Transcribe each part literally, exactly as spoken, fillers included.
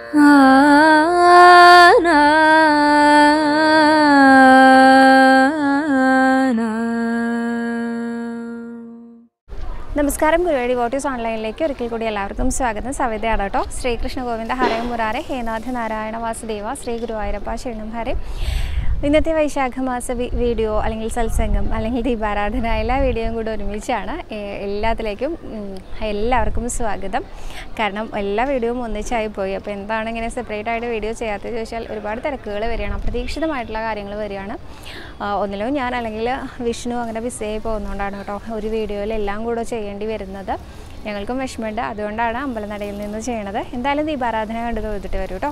നമസ്കാരം ഗുരുവായൂർ വോട്ടീസ് ഓൺലൈനിലേക്ക് ഒരിക്കൽ കൂടി എല്ലാവർക്കും സ്വാഗതം. സവിതയാണ് കേട്ടോ. ശ്രീകൃഷ്ണ ഗോവിന്ദ ഹരേ മുരാരെ ഹേനാഥ നാരായണ വാസുദേവ ശ്രീ ഗുരുവായൂരപ്പ ശരണം ഹരേ. ഇന്നത്തെ വൈശാഖ മാസ വീഡിയോ അല്ലെങ്കിൽ സത്സംഗം അല്ലെങ്കിൽ ദീപാരാധന എല്ലാ വീഡിയോയും കൂടെ ഒരുമിച്ചാണ്. എല്ലാത്തിലേക്കും എല്ലാവർക്കും സ്വാഗതം. കാരണം എല്ലാ വീഡിയോയും ഒന്നിച്ചായി പോയി. അപ്പോൾ എന്താണ് ഇങ്ങനെ സെപ്പറേറ്റ് ആയിട്ട് വീഡിയോ ചെയ്യാത്തത് ചോദിച്ചാൽ ഒരുപാട് തിരക്കുകൾ വരികയാണ്, അപ്രതീക്ഷിതമായിട്ടുള്ള കാര്യങ്ങൾ വരികയാണ്. ഒന്നിലും ഞാൻ അല്ലെങ്കിൽ വിഷ്ണു അങ്ങനെ ബിസിയായി പോകുന്നതുകൊണ്ടാണ് കേട്ടോ ഒരു വീഡിയോയിൽ എല്ലാം കൂടെ ചെയ്യേണ്ടി വരുന്നത്. ഞങ്ങൾക്കും വിഷമമുണ്ട്, അതുകൊണ്ടാണ് അമ്പലനടയിൽ നിന്ന് ചെയ്യണത്. എന്തായാലും ദീപാരാധന കണ്ടു തൊഴുതിട്ട് വരും കേട്ടോ.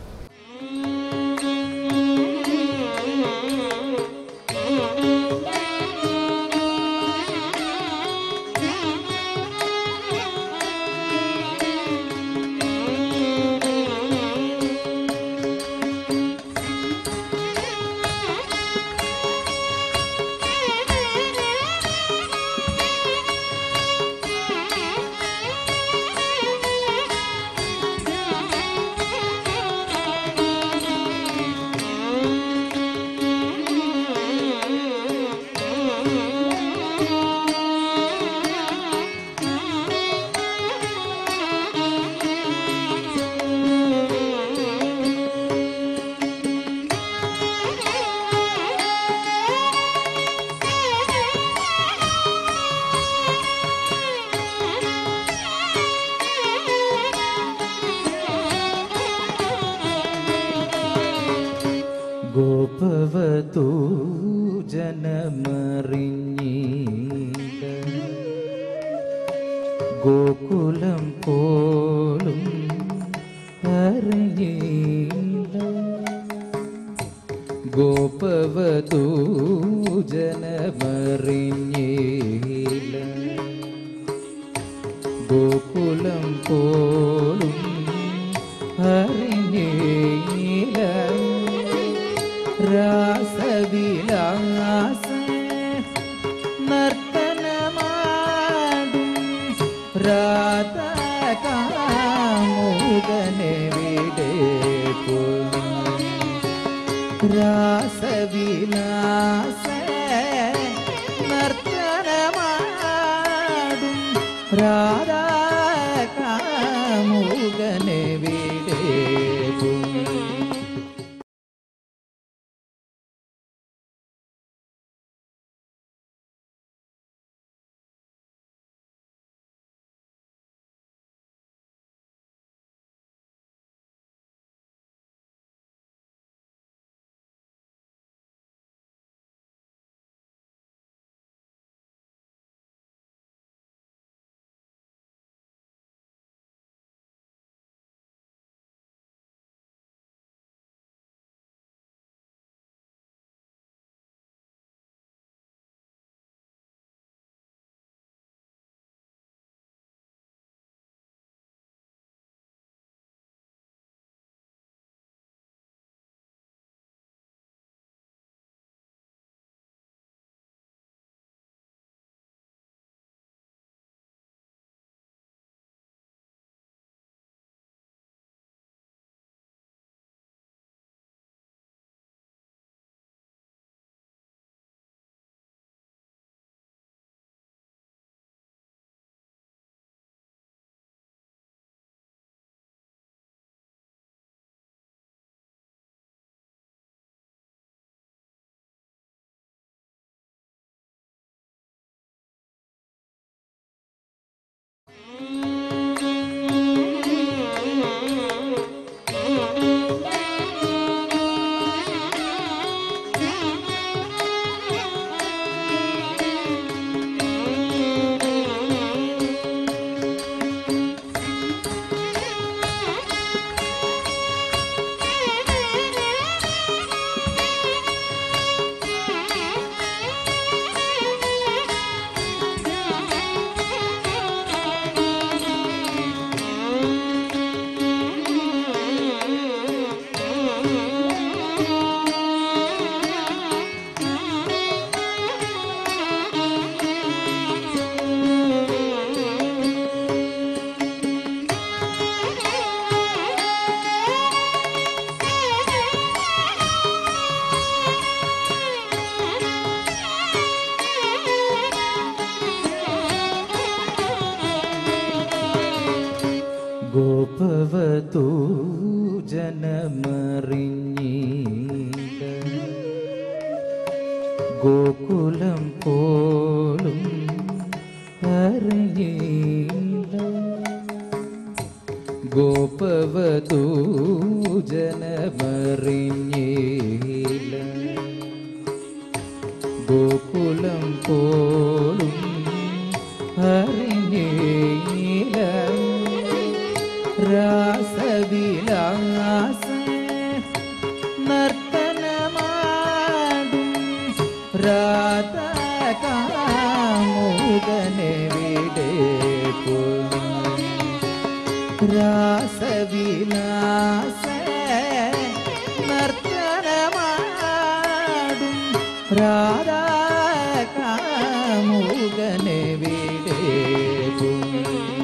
ഗോപവതൂ ജനമറിഞ്ഞീട ഗോകുലം പോലും അറിഞ്ഞീട. ഗോപവതൂ ജനമറിഞ്ഞീല ഗോകുലം പോലും അറിഞ്ഞീല. രാസവിലാസ നർത്തനമാടും രാധകാമുകനെ വിടെ പോയി. രാസവിലാസ നർത്തനമാടും രാധകാമുകനെ വിടെ പോയി. ഗോപവധൂ ജനമറിഞ്ഞീല ഗോകുലം പോലും അറിഞ്ഞീല ഗോപവധൂ ജനമറിഞ്ഞീല ഗോകുലം പോലും അറിഞ്ഞീല രാസവിലാസ നർത്തനമാടും രാധാകാമുകനെവിടെ പോയി രാസവിലാസ നർത്തനമാടും രാധാകാമുകനെവിടെ പോയി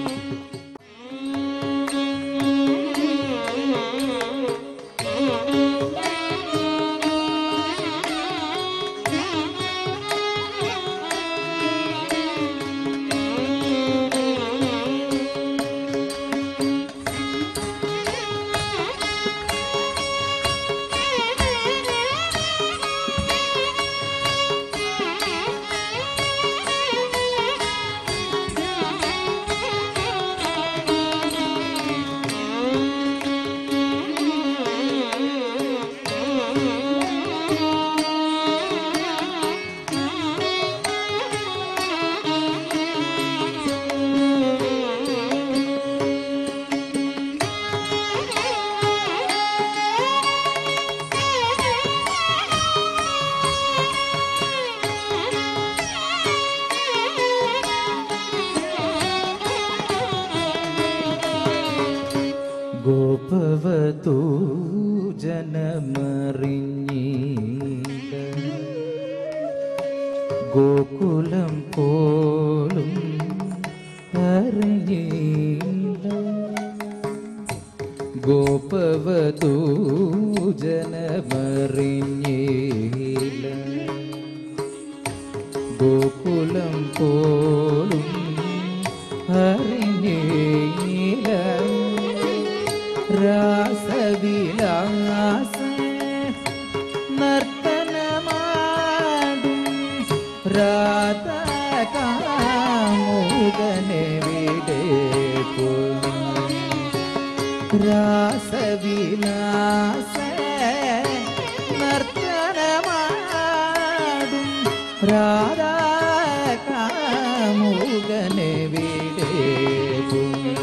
ഗോപവധൂ ജനമറിഞ്ഞീല ഗോകുലം പോലും അറിഞ്ഞീല ഗോപവധൂ ജനമറിഞ്ഞീല ഗോകുലം പോലും അറിഞ്ഞീല രാസവിലാസ നർത്തനമാടും രാധാകാമുകനെവിടെ പോയി രാസവിലാസ നർത്തനമാടും രാധാകാമുകനെവിടെ പോയി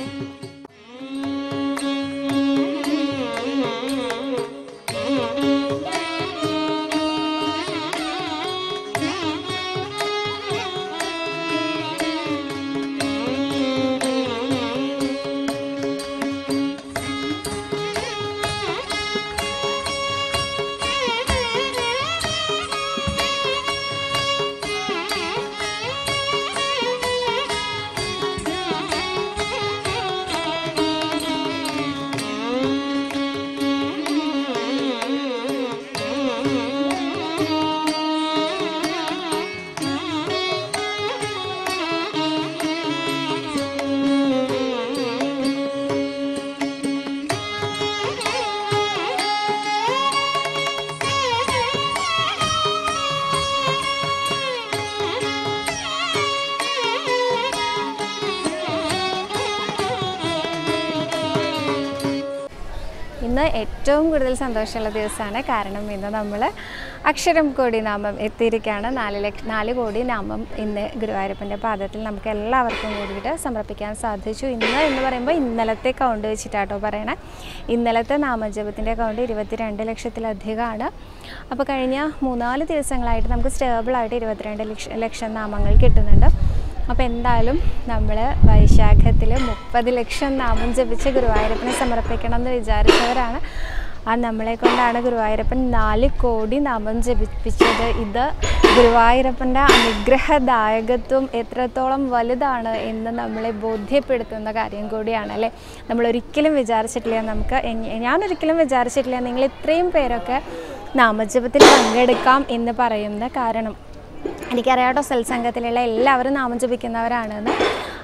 ഇന്ന് ഏറ്റവും കൂടുതൽ സന്തോഷമുള്ള ദിവസമാണ്. കാരണം ഇന്ന് നമ്മൾ അക്ഷരം കോടി നാമം എത്തിയിരിക്കുകയാണ്. നാല് ലക്ഷ നാല് കോടി നാമം ഇന്ന് ഗുരുവായൂരപ്പൻ്റെ പാദത്തിൽ നമുക്ക് എല്ലാവർക്കും കൂടിയിട്ട് സമർപ്പിക്കാൻ സാധിച്ചു. ഇന്ന് എന്ന് പറയുമ്പോൾ ഇന്നലത്തെ കൗണ്ട് വെച്ചിട്ടാട്ടോ പറയണേ. ഇന്നലത്തെ നാമജപത്തിൻ്റെ കൗണ്ട് ഇരുപത്തിരണ്ട് ലക്ഷത്തിലധികമാണ്. അപ്പോൾ കഴിഞ്ഞ മൂന്നാല് ദിവസങ്ങളായിട്ട് നമുക്ക് സ്റ്റേബിളായിട്ട് ഇരുപത്തിരണ്ട് ലക്ഷ ലക്ഷം നാമങ്ങൾ കിട്ടുന്നുണ്ട്. അപ്പോൾ എന്തായാലും നമ്മൾ വൈശാഖത്തിൽ മുപ്പത് ലക്ഷം നാമം ജപിച്ച് ഗുരുവായൂരപ്പനെ സമർപ്പിക്കണം എന്ന് വിചാരിച്ചവരാണ്. ആ നമ്മളെ കൊണ്ടാണ് ഗുരുവായൂരപ്പൻ നാല് കോടി നാമം ജപിപ്പിച്ചത്. ഇത് ഗുരുവായൂരപ്പൻ്റെ അനുഗ്രഹദായകത്വം എത്രത്തോളം വലുതാണ് എന്ന് നമ്മളെ ബോധ്യപ്പെടുത്തുന്ന കാര്യം കൂടിയാണ് അല്ലേ. നമ്മളൊരിക്കലും വിചാരിച്ചിട്ടില്ല, നമുക്ക് ഞാനൊരിക്കലും വിചാരിച്ചിട്ടില്ല നിങ്ങൾ ഇത്രയും പേരൊക്കെ നാമജപത്തിൽ പങ്കെടുക്കാം എന്ന് പറയുന്ന കാരണം എനിക്കറിയാട്ടോ സത്സംഗത്തിലുള്ള എല്ലാവരും നാമം ജപിക്കുന്നവരാണെന്ന്.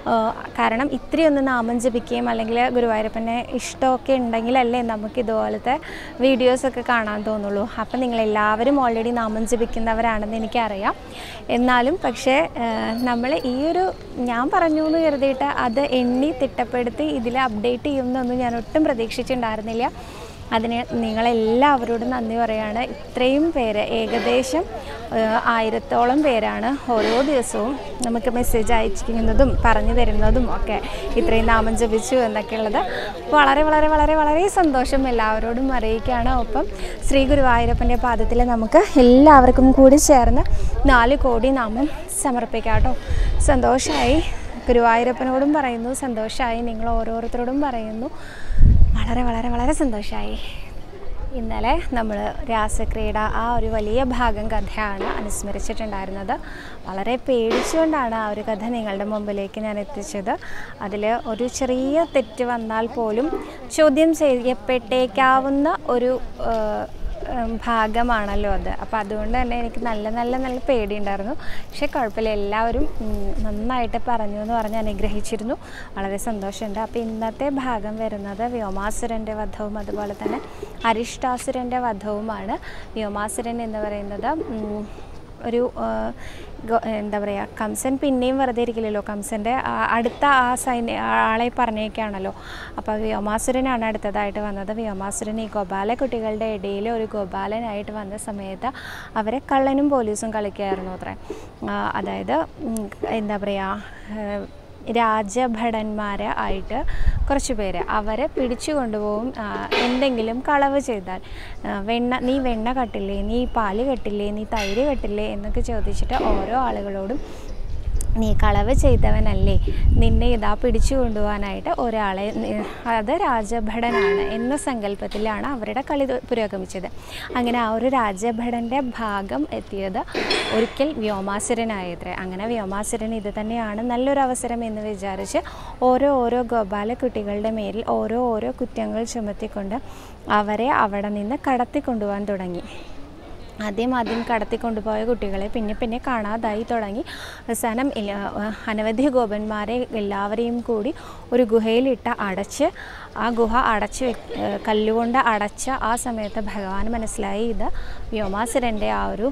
കാരണം ഇത്രയൊന്ന് നാമം ജപിക്കുകയും അല്ലെങ്കിൽ ഗുരുവായൂരപ്പനെ ഇഷ്ടമൊക്കെ ഉണ്ടെങ്കിലല്ലേ നമുക്ക് ഇതുപോലത്തെ വീഡിയോസൊക്കെ കാണാൻ തോന്നുള്ളൂ. അപ്പം നിങ്ങളെല്ലാവരും ഓൾറെഡി നാമം ജപിക്കുന്നവരാണെന്ന് എനിക്കറിയാം. എന്നാലും പക്ഷേ നമ്മൾ ഈ ഒരു ഞാൻ പറഞ്ഞു എന്ന് കരുതിയിട്ട് അത് എണ്ണി തിട്ടപ്പെടുത്തി ഇതിൽ അപ്ഡേറ്റ് ചെയ്യുമെന്നൊന്നും ഞാൻ ഒട്ടും പ്രതീക്ഷിച്ചിട്ടുണ്ടായിരുന്നില്ല. അതിന് നിങ്ങളെല്ലാവരോടും നന്ദി പറയുകയാണ്. ഇത്രയും പേര്, ഏകദേശം ആയിരത്തോളം പേരാണ് ഓരോ ദിവസവും നമുക്ക് മെസ്സേജ് അയച്ചിരിക്കുന്നതും പറഞ്ഞു തരുന്നതും ഒക്കെ ഇത്രയും നാമം ജപിച്ചു എന്നൊക്കെയുള്ളത് വളരെ വളരെ വളരെ വളരെ സന്തോഷം എല്ലാവരോടും അറിയിക്കുകയാണ്. ഒപ്പം ശ്രീ ഗുരുവായൂരപ്പൻ്റെ പാദത്തിൽ നമുക്ക് എല്ലാവർക്കും കൂടി ചേർന്ന് നാല് കോടി നാമം സമർപ്പിക്കാം കേട്ടോ. സന്തോഷമായി, ഗുരുവായൂരപ്പനോടും പറയുന്നു, സന്തോഷമായി നിങ്ങൾ ഓരോരുത്തരോടും പറയുന്നു. വളരെ വളരെ വളരെ സന്തോഷമായി. ഇന്നലെ നമ്മൾ രാസക്രീഡ ആ ഒരു വലിയ ഭാഗം കഥയാണ് അനുസ്മരിച്ചിട്ടുണ്ടായിരുന്നത്. വളരെ പേടിച്ചുകൊണ്ടാണ് ആ ഒരു കഥ നിങ്ങളുടെ മുമ്പിലേക്ക് ഞാൻ എത്തിച്ചത്. അതിൽ ഒരു ചെറിയ തെറ്റ് വന്നാൽ പോലും ചോദ്യം ചെയ്യപ്പെട്ടേക്കാവുന്ന ഒരു ഭാഗമാണല്ലോ അത്. അപ്പോൾ അതുകൊണ്ട് തന്നെ എനിക്ക് നല്ല നല്ല നല്ല പേടിയുണ്ടായിരുന്നു. പക്ഷേ കുഴപ്പമില്ല, എല്ലാവരും നന്നായിട്ട് പറഞ്ഞു എന്ന് പറഞ്ഞ് അനുഗ്രഹിച്ചിരുന്നു. വളരെ സന്തോഷമുണ്ട്. അപ്പോൾ ഇന്നത്തെ ഭാഗം വരുന്നത് വ്യോമാസുരൻ്റെ വധവും അതുപോലെ തന്നെ അരിഷ്ടാസുരൻ്റെ വധവുമാണ്. വ്യോമാസുരൻ എന്ന് പറയുന്നത് ഒരു എന്താ പറയുക, കംസൻ പിന്നെയും വെറുതെ ഇരിക്കില്ലല്ലോ. കംസൻ്റെ അടുത്ത ആ സൈന്യ ആളെ പറഞ്ഞേക്കാണല്ലോ. അപ്പോൾ വ്യോമാസുരനാണ് അടുത്തതായിട്ട് വന്നത്. വ്യോമാസുരൻ ഈ ഗോപാല കുട്ടികളുടെ ഇടയിൽ ഒരു ഗോപാലനായിട്ട് വന്ന സമയത്ത് അവരെ കള്ളനും പോലീസും കളിക്കുകയായിരുന്നു അത്രേ. അതായത് എന്താ പറയുക, രാജഭടന്മാരെ ആയിട്ട് കുറച്ച് പേര് അവരെ പിടിച്ചു കൊണ്ടുപോകും. എന്തെങ്കിലും കളവ് ചെയ്താൽ, വെണ്ണ നീ വെണ്ണ കട്ടില്ലേ, നീ പാല് കെട്ടില്ലേ, നീ തൈര് കെട്ടില്ലേ എന്നൊക്കെ ചോദിച്ചിട്ട് ഓരോ ആളുകളോടും നീ കളവ് ചെയ്തവനല്ലേ, നിന്നെ ഇതാ പിടിച്ചു കൊണ്ടുപോകാനായിട്ട് ഒരാളെ, അത് രാജഭടനാണ് എന്ന സങ്കല്പത്തിലാണ് അവരുടെ കളി പുരോഗമിച്ചത്. അങ്ങനെ ആ ഒരു രാജഭടൻ്റെ ഭാഗം എത്തിയത് ഒരിക്കൽ വ്യോമാസുരനായത്രേ. അങ്ങനെ വ്യോമാസുരൻ ഇത് തന്നെയാണ് നല്ലൊരു അവസരം എന്ന് വിചാരിച്ച് ഓരോ ഓരോ ഗോപാല കുട്ടികളുടെ മേലിൽ ഓരോ ഓരോ കുറ്റങ്ങൾ ചുമത്തിക്കൊണ്ട് അവരെ അവിടെ നിന്ന് കടത്തിക്കൊണ്ടുപോകാൻ തുടങ്ങി. ആദ്യം ആദ്യം കടത്തിക്കൊണ്ടുപോയ കുട്ടികളെ പിന്നെ പിന്നെ കാണാതായി തുടങ്ങി. അവസാനം അനവധി ഗോപന്മാരെ എല്ലാവരെയും കൂടി ഒരു ഗുഹയിലിട്ട് അടച്ച്, ആ ഗുഹ അടച്ച് കല്ലുകൊണ്ട് അടച്ച ആ സമയത്ത് ഭഗവാൻ മനസ്സിലായി ഇത് വ്യോമാസുരൻ്റെ ആ ഒരു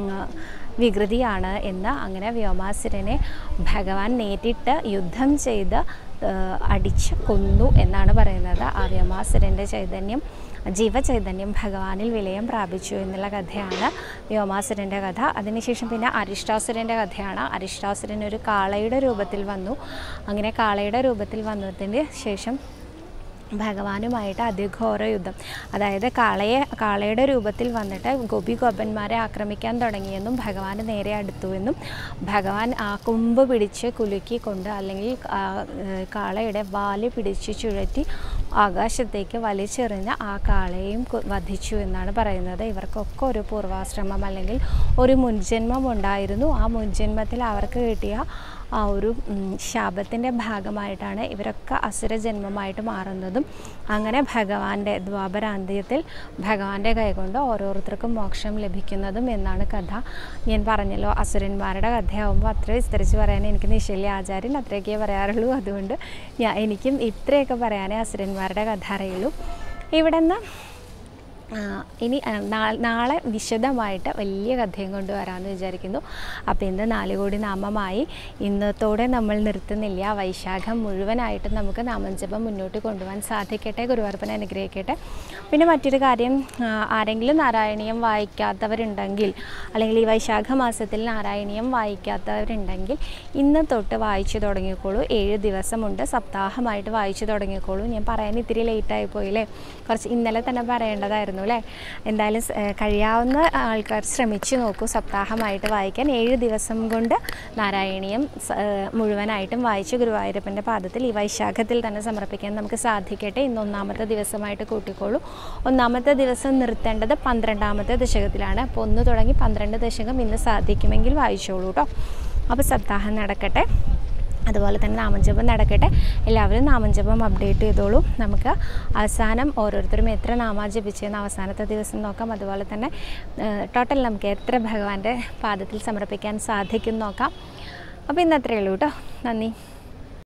വികൃതിയാണ് എന്ന്. അങ്ങനെ വ്യോമാസുരനെ ഭഗവാൻ നേരിട്ട് യുദ്ധം ചെയ്ത് അടിച്ച് കൊന്നു എന്നാണ് പറയുന്നത്. ആ വ്യോമാസുരൻ്റെ ചൈതന്യം, ജീവചൈതന്യം ഭഗവാനിൽ വിലയം പ്രാപിച്ചു എന്നുള്ള കഥയാണ് വ്യോമാസുരൻ്റെ കഥ. അതിനുശേഷം പിന്നെ അരിഷ്ടാസുരൻ്റെ കഥയാണ്. അരിഷ്ടാസുരൻ ഒരു കാളയുടെ രൂപത്തിൽ വന്നു. അങ്ങനെ കാളയുടെ രൂപത്തിൽ വന്നതിന് ശേഷം ഭഗവാനുമായിട്ട് അതിഘോര യുദ്ധം, അതായത് കാളയെ കാളയുടെ രൂപത്തിൽ വന്നിട്ട് ഗോപി ഗോപന്മാരെ ആക്രമിക്കാൻ തുടങ്ങിയെന്നും ഭഗവാന് നേരെ അടുത്തുവെന്നും ഭഗവാൻ ആ കൊമ്പ് പിടിച്ച് കുലുക്കിക്കൊണ്ട് അല്ലെങ്കിൽ കാളയുടെ വാല് പിടിച്ച് ചുഴറ്റി ആകാശത്തേക്ക് വലിച്ചെറിഞ്ഞ് ആ കാളയെയും വധിച്ചു എന്നാണ് പറയുന്നത്. ഇവർക്കൊക്കെ ഒരു പൂർവാശ്രമം അല്ലെങ്കിൽ ഒരു മുൻജന്മം ഉണ്ടായിരുന്നു. ആ മുൻജന്മത്തിൽ അവർക്ക് കിട്ടിയ ആ ഒരു ശാപത്തിൻ്റെ ഭാഗമായിട്ടാണ് ഇവരൊക്കെ അസുരജന്മമായിട്ട് മാറുന്നതും അങ്ങനെ ഭഗവാന്റെ ദ്വാപരാന്ത്യത്തിൽ ഭഗവാന്റെ കൈകൊണ്ട് ഓരോരുത്തർക്കും മോക്ഷം ലഭിക്കുന്നതും എന്നാണ് കഥ. ഞാൻ പറഞ്ഞല്ലോ, അസുരന്മാരുടെ കഥയാകുമ്പോൾ അത്ര വിസ്തരിച്ച് പറയാൻ എനിക്ക് നിശല്യ ആചാര്യൻ അത്രയൊക്കെ പറയാറുള്ളൂ. അതുകൊണ്ട് ഞാൻ എനിക്കും ഇത്രയൊക്കെ പറയാനേ അസുരന്മാരുടെ കഥ അറിയുള്ളൂ. ഇവിടെ നിന്ന് ഇനി നാളെ വിശദമായിട്ട് വലിയ കഥയും കൊണ്ടുവരാമെന്ന് വിചാരിക്കുന്നു. അപ്പോൾ ഇന്ന് നാല് കോടി നാമമായി. ഇന്നത്തോടെ നമ്മൾ നിർത്തുന്നില്ല. വൈശാഖം മുഴുവനായിട്ടും നമുക്ക് നാമജപം മുന്നോട്ട് കൊണ്ടുപോകാൻ സാധിക്കട്ടെ. ഗുരുവായൂരപ്പനെ അനുഗ്രഹിക്കട്ടെ. പിന്നെ മറ്റൊരു കാര്യം, ആരെങ്കിലും നാരായണീയം വായിക്കാത്തവരുണ്ടെങ്കിൽ അല്ലെങ്കിൽ ഈ വൈശാഖ മാസത്തിൽ നാരായണീയം വായിക്കാത്തവരുണ്ടെങ്കിൽ ഇന്ന് തൊട്ട് വായിച്ചു തുടങ്ങിക്കോളൂ. ഏഴ് ദിവസമുണ്ട്, സപ്താഹമായിട്ട് വായിച്ചു തുടങ്ങിക്കോളൂ. ഞാൻ പറയാൻ ഇത്തിരി ലേറ്റായി പോയില്ലേ, കുറച്ച് ഇന്നലെ തന്നെ പറയേണ്ടതായിരുന്നു അല്ലേ. എന്തായാലും കഴിയാവുന്ന ആൾക്കാർ ശ്രമിച്ചു നോക്കൂ സപ്താഹമായിട്ട് വായിക്കാൻ. ഏഴ് ദിവസം കൊണ്ട് നാരായണീയം മുഴുവനായിട്ടും വായിച്ച് ഗുരുവായൂരപ്പൻ്റെ പാദത്തിൽ ഈ വൈശാഖത്തിൽ തന്നെ സമർപ്പിക്കാൻ നമുക്ക് സാധിക്കട്ടെ. ഇന്ന് ഒന്നാമത്തെ ദിവസമായിട്ട് കൂട്ടിക്കോളൂ. ഒന്നാമത്തെ ദിവസം നിർത്തേണ്ടത് പന്ത്രണ്ടാമത്തെ ദശകത്തിലാണ്. അപ്പോൾ ഒന്ന് തുടങ്ങി പന്ത്രണ്ട് ദശകം ഇന്ന് സാധിക്കുമെങ്കിൽ വായിച്ചോളൂ കേട്ടോ. അപ്പോൾ സപ്താഹം നടക്കട്ടെ, അതുപോലെ തന്നെ നാമജപം നടക്കട്ടെ. എല്ലാവരും നാമജപം അപ്ഡേറ്റ് ചെയ്തോളൂ. നമുക്ക് അവസാനം ഓരോരുത്തരും എത്ര നാമ ജപിച്ചെന്ന് അവസാനത്തെ ദിവസം നോക്കാം. അതുപോലെ തന്നെ ടോട്ടൽ നമുക്ക് എത്ര ഭഗവാന്റെ പാദത്തിൽ സമർപ്പിക്കാൻ സാധിക്കും നോക്കാം. അപ്പോൾ ഇന്ന് അത്രയേ ഉള്ളൂ കേട്ടോ. നന്ദി.